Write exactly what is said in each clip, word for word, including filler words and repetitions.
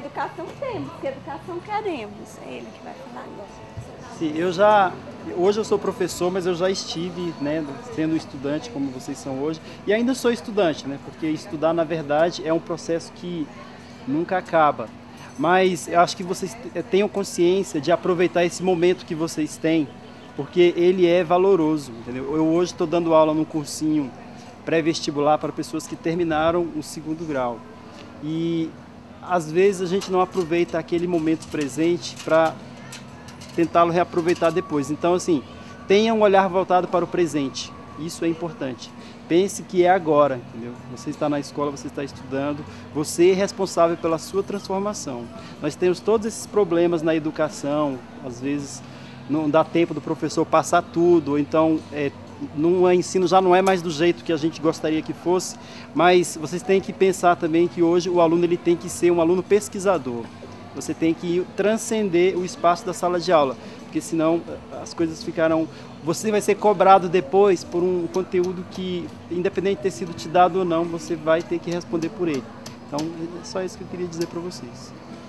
educação temos, que educação queremos. É ele que vai falar agora. Sim, eu já... Hoje eu sou professor, mas eu já estive, né, sendo estudante como vocês são hoje. E ainda sou estudante, né? Porque estudar, na verdade, é um processo que nunca acaba. Mas eu acho que vocês tenham consciência de aproveitar esse momento que vocês têm, porque ele é valoroso, entendeu? Eu hoje estou dando aula num cursinho pré-vestibular para pessoas que terminaram o segundo grau. E às vezes a gente não aproveita aquele momento presente para tentá-lo reaproveitar depois. Então, assim, tenha um olhar voltado para o presente. Isso é importante. Pense que é agora, entendeu? Você está na escola, você está estudando, você é responsável pela sua transformação. Nós temos todos esses problemas na educação, às vezes não dá tempo do professor passar tudo, ou então é, no ensino já não é mais do jeito que a gente gostaria que fosse, mas vocês têm que pensar também que hoje o aluno ele tem que ser um aluno pesquisador. Você tem que transcender o espaço da sala de aula, porque senão as coisas ficarão... Você vai ser cobrado depois por um conteúdo que, independente de ter sido te dado ou não, você vai ter que responder por ele. Então, é só isso que eu queria dizer para vocês.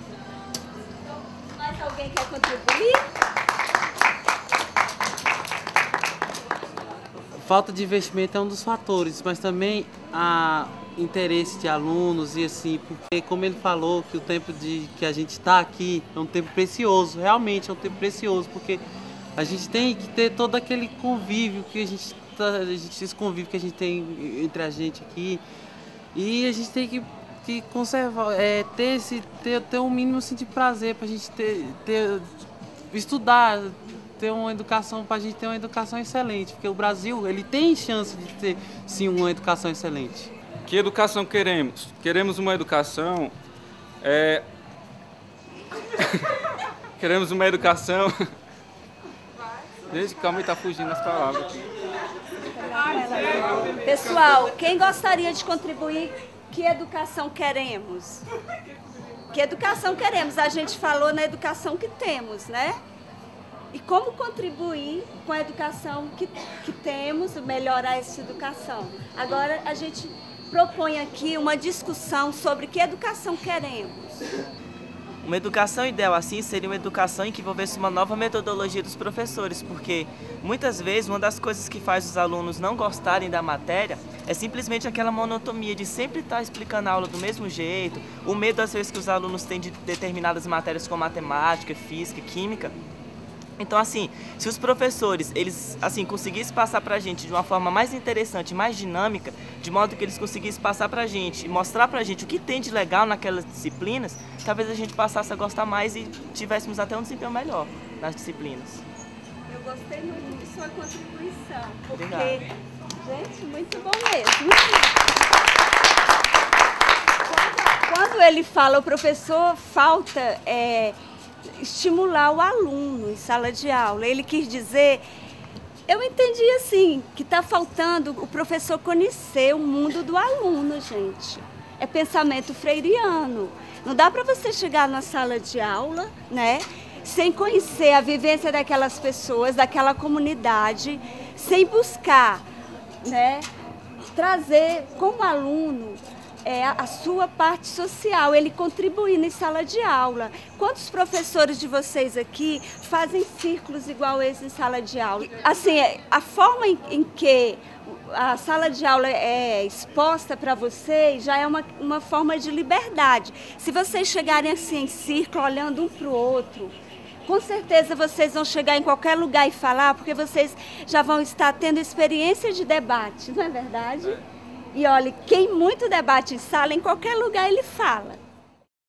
Mais alguém quer contribuir? Falta de investimento é um dos fatores, mas também a interesse de alunos e assim, porque como ele falou que o tempo de que a gente está aqui é um tempo precioso, realmente é um tempo precioso, porque a gente tem que ter todo aquele convívio que a gente, tá, a gente esse convívio que a gente tem entre a gente aqui, e a gente tem que, que conservar, é, ter esse ter, ter um mínimo assim, de prazer para a gente ter, ter estudar, ter uma educação, para a gente ter uma educação excelente, porque o Brasil ele tem chance de ter sim uma educação excelente. Que educação queremos? Queremos uma educação... É... queremos uma educação... Gente, calma aí, tá fugindo as palavras. Pessoal, quem gostaria de contribuir? Que educação queremos? Que educação queremos? A gente falou na educação que temos, né? E como contribuir com a educação que, que temos, melhorar essa educação? Agora a gente propõe aqui uma discussão sobre que educação queremos. Uma educação ideal assim seria uma educação em que envolvesse uma nova metodologia dos professores, porque muitas vezes uma das coisas que faz os alunos não gostarem da matéria é simplesmente aquela monotonia de sempre estar explicando a aula do mesmo jeito, o medo às vezes que os alunos têm de determinadas matérias como matemática, física, química. Então, assim, se os professores, eles, assim, conseguissem passar pra gente de uma forma mais interessante, mais dinâmica, de modo que eles conseguissem passar pra gente e mostrar pra gente o que tem de legal naquelas disciplinas, talvez a gente passasse a gostar mais e tivéssemos até um desempenho melhor nas disciplinas. Eu gostei muito de sua contribuição, porque, Obrigado. Gente, muito bom mesmo. Quando, quando ele fala, o professor falta... É, estimular o aluno em sala de aula. Ele quis dizer, eu entendi assim, que está faltando o professor conhecer o mundo do aluno, gente. É pensamento freiriano. Não dá para você chegar na sala de aula, né, sem conhecer a vivência daquelas pessoas, daquela comunidade, sem buscar, né, trazer como aluno É a, a sua parte social, ele contribuir na sala de aula. Quantos professores de vocês aqui fazem círculos igual esse em sala de aula? Assim, a forma em, em que a sala de aula é exposta para vocês já é uma, uma forma de liberdade. Se vocês chegarem assim em círculo, olhando um para o outro, com certeza vocês vão chegar em qualquer lugar e falar, porque vocês já vão estar tendo experiência de debate, não é verdade? E olha, quem muito debate em sala, em qualquer lugar ele fala.